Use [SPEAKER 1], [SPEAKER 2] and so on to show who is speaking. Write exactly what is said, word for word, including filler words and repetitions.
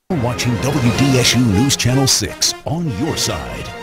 [SPEAKER 1] You're watching W D S U News Channel six on your side.